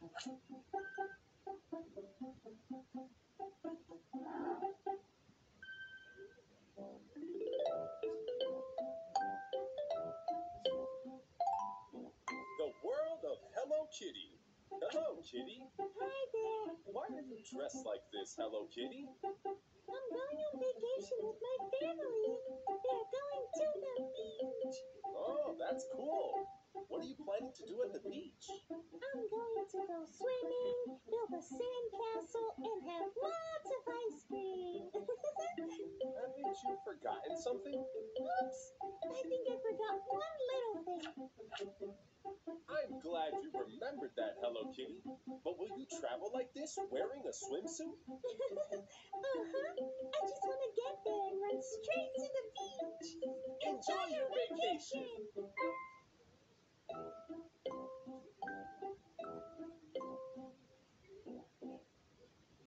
The world of Hello Kitty. Hello, Kitty. Hi there. Why are you dressed like this, Hello Kitty? I'm going on vacation with my family. They're going to the beach. Oh, that's cool. What are you planning to do at the beach? I'm going to go swimming, build a sandcastle, and have lots of ice cream. Haven't you forgotten something? Oops, I think I forgot one little thing. I'm glad you remembered that, Hello Kitty. But will you travel like this, wearing a swimsuit? I just want to get there and run straight to the beach. Enjoy your vacation.